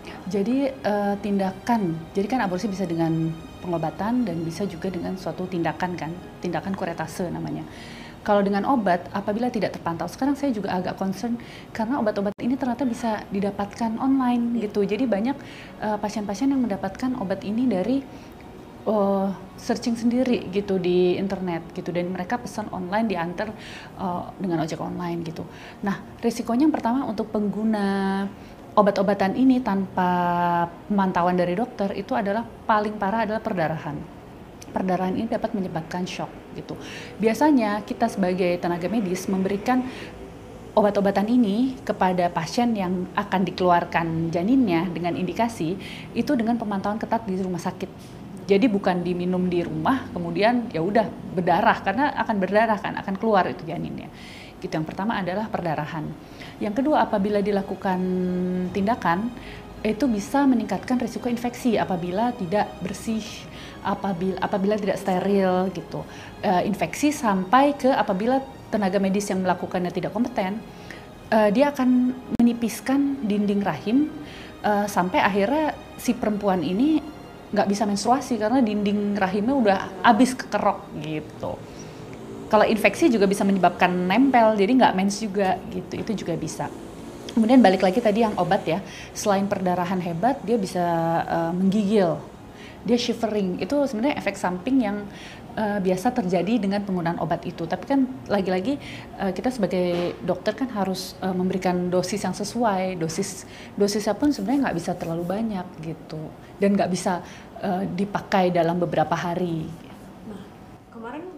Jadi uh, tindakan, jadi kan aborsi bisa dengan pengobatan dan bisa juga dengan suatu tindakan kan, tindakan kuretase namanya. Kalau dengan obat, apabila tidak terpantau, sekarang saya juga agak concern karena obat-obat ini ternyata bisa didapatkan online yeah. gitu. Jadi banyak uh, pasien-pasien yang mendapatkan obat ini dari uh, searching sendiri gitu di internet gitu, dan mereka pesan online diantar uh, dengan ojek online gitu. Nah, risikonya yang pertama untuk pengguna obat-obatan ini tanpa pemantauan dari dokter itu adalah paling parah adalah perdarahan. Perdarahan ini dapat menyebabkan shock gitu. Biasanya kita sebagai tenaga medis memberikan obat-obatan ini kepada pasien yang akan dikeluarkan janinnya dengan indikasi itu dengan pemantauan ketat di rumah sakit. Jadi bukan diminum di rumah kemudian ya udah berdarah, karena akan berdarah kan, akan keluar itu janinnya. Gitu. Yang pertama adalah perdarahan. Yang kedua, apabila dilakukan tindakan itu bisa meningkatkan risiko infeksi apabila tidak bersih, apabila apabila tidak steril gitu. E, infeksi sampai ke apabila tenaga medis yang melakukannya tidak kompeten, e, dia akan menipiskan dinding rahim e, sampai akhirnya si perempuan ini nggak bisa menstruasi karena dinding rahimnya udah habis kekerok gitu. Kalau infeksi juga bisa menyebabkan nempel, jadi nggak mens juga gitu, itu juga bisa. Kemudian balik lagi tadi yang obat ya, selain perdarahan hebat, dia bisa uh, menggigil, dia shivering, itu sebenarnya efek samping yang uh, biasa terjadi dengan penggunaan obat itu. Tapi kan lagi-lagi uh, kita sebagai dokter kan harus uh, memberikan dosis yang sesuai, dosis dosisnya pun sebenarnya nggak bisa terlalu banyak gitu, dan nggak bisa uh, dipakai dalam beberapa hari.
Nah, kemarin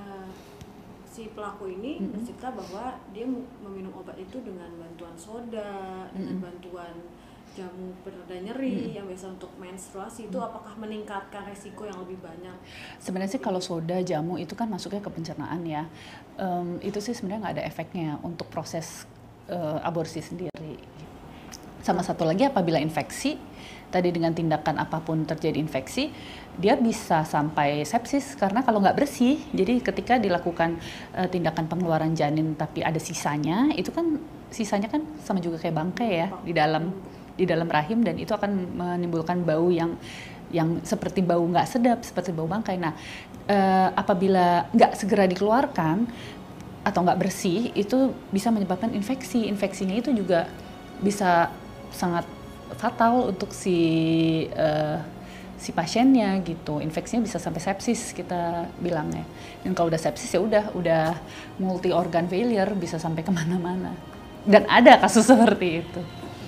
si pelaku ini mm-hmm. bercerita bahwa dia meminum obat itu dengan bantuan soda, mm-hmm. dengan bantuan jamu pereda nyeri mm-hmm. yang biasa untuk menstruasi, itu apakah meningkatkan resiko yang lebih banyak?
Sebenarnya sih kalau soda, jamu itu kan masuknya ke pencernaan ya, um, itu sih sebenarnya nggak ada efeknya untuk proses uh, aborsi sendiri. Sama satu lagi, apabila infeksi, tadi dengan tindakan apapun terjadi infeksi, dia bisa sampai sepsis karena kalau nggak bersih. Jadi ketika dilakukan uh, tindakan pengeluaran janin tapi ada sisanya, itu kan sisanya kan sama juga kayak bangkai ya di dalam di dalam rahim, dan itu akan menimbulkan bau yang yang seperti bau nggak sedap, seperti bau bangkai. Nah, uh, apabila nggak segera dikeluarkan atau nggak bersih, itu bisa menyebabkan infeksi. Infeksinya itu juga bisa sangat fatal untuk si uh, si pasiennya gitu. Infeksinya bisa sampai sepsis kita bilangnya. Dan kalau udah sepsis ya udah udah multi organ failure, bisa sampai kemana-mana. Dan ada kasus seperti itu.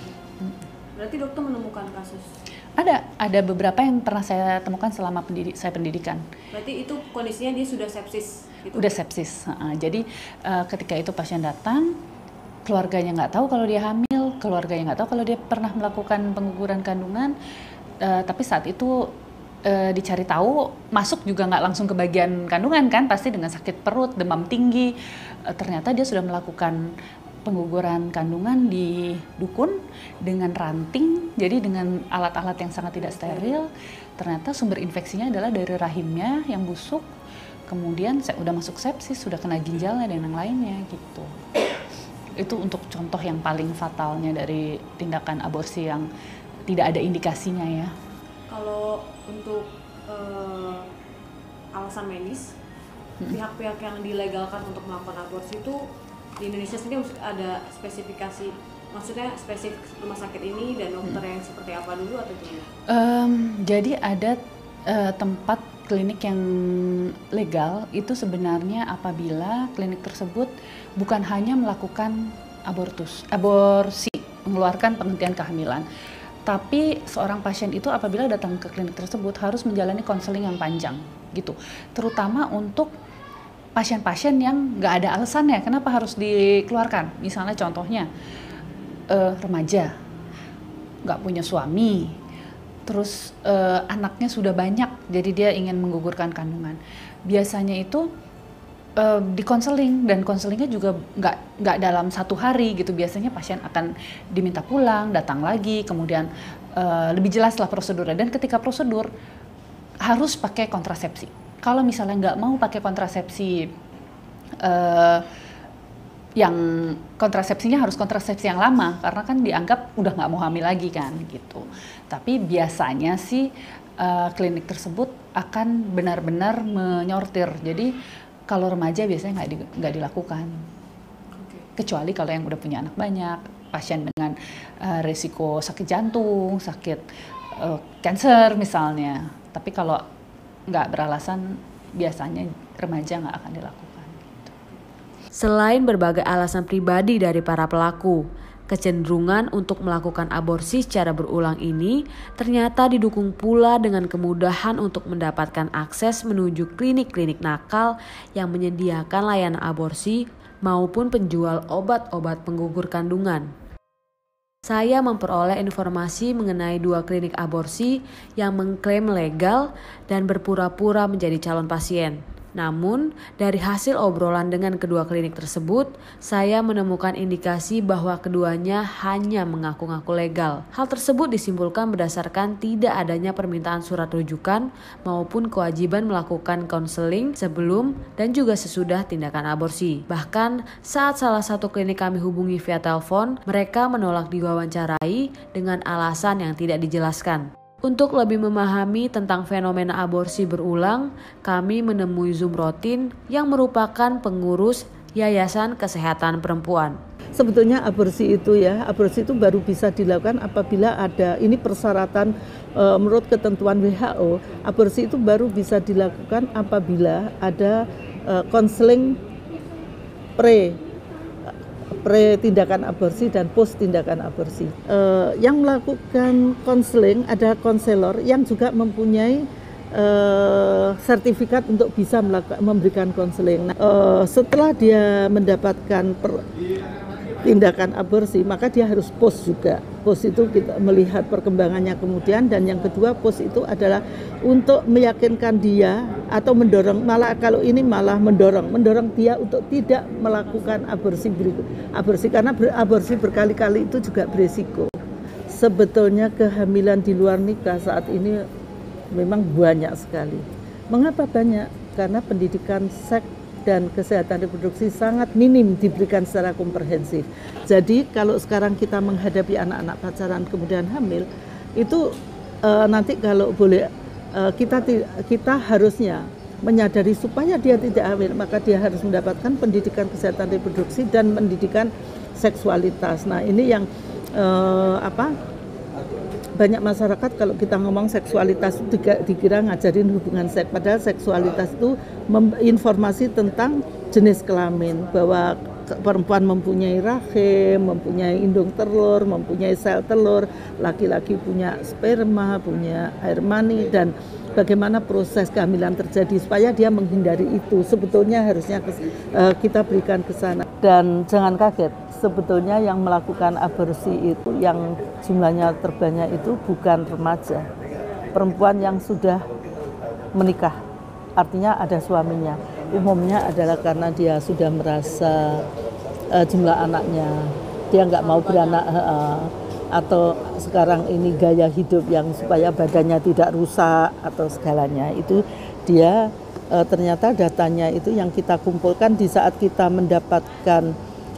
Berarti dokter menemukan kasus?
Ada, ada beberapa yang pernah saya temukan selama pendidik, saya pendidikan.
Berarti itu kondisinya dia sudah sepsis? Gitu?
Udah sepsis. Uh, jadi uh, ketika itu pasien datang, keluarganya nggak tahu kalau dia hamil, keluarganya nggak tahu kalau dia pernah melakukan pengguguran kandungan, uh, tapi saat itu uh, dicari tahu, masuk juga nggak langsung ke bagian kandungan kan, pasti dengan sakit perut, demam tinggi, uh, ternyata dia sudah melakukan pengguguran kandungan di dukun dengan ranting, jadi dengan alat-alat yang sangat tidak steril. Ternyata sumber infeksinya adalah dari rahimnya yang busuk, kemudian udah masuk sepsis, sudah kena ginjalnya dan yang lainnya gitu. Itu untuk contoh yang paling fatalnya dari tindakan aborsi yang tidak ada indikasinya ya.
Kalau untuk uh, alasan medis, hmm. pihak-pihak yang dilegalkan untuk melakukan aborsi itu di Indonesia sendiri ada spesifikasi, maksudnya spesifik rumah sakit ini dan dokter hmm. yang seperti apa dulu atau gimana? Um,
jadi ada uh, tempat klinik yang legal itu sebenarnya apabila klinik tersebut bukan hanya melakukan abortus, aborsi, mengeluarkan penghentian kehamilan, tapi seorang pasien itu apabila datang ke klinik tersebut harus menjalani konseling yang panjang gitu, terutama untuk pasien-pasien yang nggak ada alasannya kenapa harus dikeluarkan. Misalnya contohnya uh, remaja, nggak punya suami, terus uh, anaknya sudah banyak, jadi dia ingin menggugurkan kandungan. Biasanya itu uh, dikonseling, dan konselingnya juga nggak nggak dalam satu hari gitu. Biasanya pasien akan diminta pulang, datang lagi, kemudian uh, lebih jelas lah prosedurnya. Dan ketika prosedur harus pakai kontrasepsi. Kalau misalnya nggak mau pakai kontrasepsi uh, yang kontrasepsinya harus kontrasepsi yang lama karena kan dianggap udah nggak mau hamil lagi kan gitu. Tapi biasanya sih uh, klinik tersebut akan benar-benar menyortir. Jadi kalau remaja biasanya nggak di, nggak dilakukan. Kecuali kalau yang udah punya anak banyak, pasien dengan uh, resiko sakit jantung, sakit uh, cancer misalnya. Tapi kalau nggak beralasan biasanya remaja nggak akan dilakukan.
Selain berbagai alasan pribadi dari para pelaku, kecenderungan untuk melakukan aborsi secara berulang ini ternyata didukung pula dengan kemudahan untuk mendapatkan akses menuju klinik-klinik nakal yang menyediakan layanan aborsi maupun penjual obat-obat penggugur kandungan. Saya memperoleh informasi mengenai dua klinik aborsi yang mengklaim legal dan berpura-pura menjadi calon pasien. Namun, dari hasil obrolan dengan kedua klinik tersebut, saya menemukan indikasi bahwa keduanya hanya mengaku-ngaku legal. Hal tersebut disimpulkan berdasarkan tidak adanya permintaan surat rujukan maupun kewajiban melakukan konseling sebelum dan juga sesudah tindakan aborsi. Bahkan, saat salah satu klinik kami hubungi via telepon, mereka menolak diwawancarai dengan alasan yang tidak dijelaskan. Untuk lebih memahami tentang fenomena aborsi berulang, kami menemui Zumrotin yang merupakan pengurus Yayasan Kesehatan Perempuan.
Sebetulnya aborsi itu ya, aborsi itu baru bisa dilakukan apabila ada, ini persyaratan e, menurut ketentuan W H O, aborsi itu baru bisa dilakukan apabila ada konseling pre pre tindakan aborsi dan post tindakan aborsi. Uh, yang melakukan konseling ada konselor yang juga mempunyai uh, sertifikat untuk bisa melakukan, memberikan konseling. Nah, uh, setelah dia mendapatkan per, tindakan aborsi, maka dia harus post juga. Post itu kita melihat perkembangannya kemudian, dan yang kedua post itu adalah untuk meyakinkan dia atau mendorong, malah kalau ini malah mendorong, mendorong dia untuk tidak melakukan aborsi berikut. Aborsi karena ber, aborsi berkali-kali itu juga beresiko. Sebetulnya kehamilan di luar nikah saat ini memang banyak sekali. Mengapa banyak? Karena pendidikan seks dan kesehatan reproduksi sangat minim diberikan secara komprehensif. Jadi kalau sekarang kita menghadapi anak-anak pacaran kemudian hamil, itu uh, nanti kalau boleh uh, kita kita harusnya menyadari supaya dia tidak hamil, maka dia harus mendapatkan pendidikan kesehatan reproduksi dan pendidikan seksualitas. Nah ini yang uh, apa? Banyak masyarakat kalau kita ngomong seksualitas itu dikira ngajarin hubungan seks, padahal seksualitas itu informasi tentang jenis kelamin, bahwa perempuan mempunyai rahim, mempunyai indung telur, mempunyai sel telur, laki-laki punya sperma, punya air mani, dan bagaimana proses kehamilan terjadi supaya dia menghindari itu. Sebetulnya harusnya uh, kita berikan ke sana. Dan jangan kaget, sebetulnya yang melakukan aborsi itu yang jumlahnya terbanyak itu bukan remaja, perempuan yang sudah menikah, artinya ada suaminya. Umumnya adalah karena dia sudah merasa uh, jumlah anaknya, dia nggak mau beranak, uh, atau sekarang ini gaya hidup yang supaya badannya tidak rusak atau segalanya, itu dia uh, ternyata datanya itu yang kita kumpulkan di saat kita mendapatkan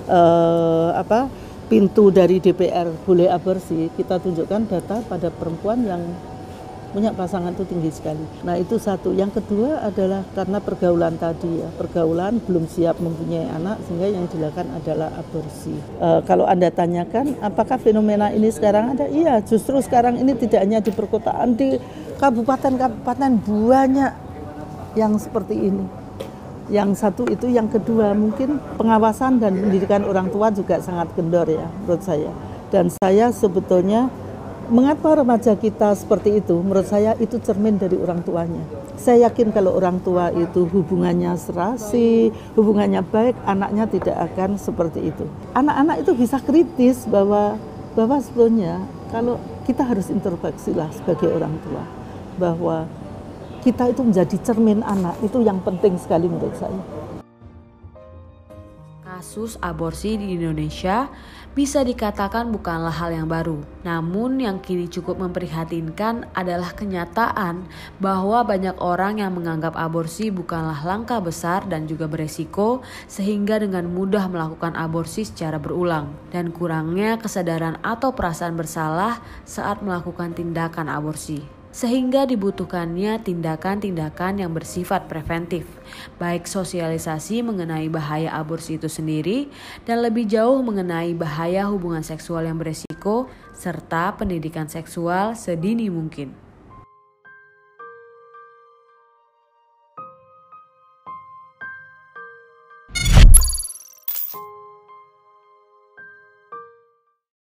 uh, apa pintu dari D P R boleh aborsi, kita tunjukkan data pada perempuan yang punya pasangan itu tinggi sekali. Nah itu satu. Yang kedua adalah karena pergaulan tadi ya, pergaulan belum siap mempunyai anak sehingga yang dilakukan adalah aborsi. E, kalau Anda tanyakan apakah fenomena ini sekarang ada? Iya, justru sekarang ini tidak hanya di perkotaan, di kabupaten-kabupaten banyak yang seperti ini. Yang satu itu, yang kedua mungkin pengawasan dan pendidikan orang tua juga sangat kendor ya menurut saya. Dan saya sebetulnya mengapa remaja kita seperti itu? Menurut saya itu cermin dari orang tuanya. Saya yakin kalau orang tua itu hubungannya serasi, hubungannya baik, anaknya tidak akan seperti itu. Anak-anak itu bisa kritis bahwa bahwa sebetulnya kalau kita harus introspeksi lah sebagai orang tua, bahwa kita itu menjadi cermin anak, itu yang penting sekali menurut saya.
Kasus aborsi di Indonesia bisa dikatakan bukanlah hal yang baru. Namun yang kini cukup memprihatinkan adalah kenyataan bahwa banyak orang yang menganggap aborsi bukanlah langkah besar dan juga beresiko, sehingga dengan mudah melakukan aborsi secara berulang, dan kurangnya kesadaran atau perasaan bersalah saat melakukan tindakan aborsi. Sehingga dibutuhkannya tindakan-tindakan yang bersifat preventif, baik sosialisasi mengenai bahaya aborsi itu sendiri dan lebih jauh mengenai bahaya hubungan seksual yang beresiko, serta pendidikan seksual sedini mungkin.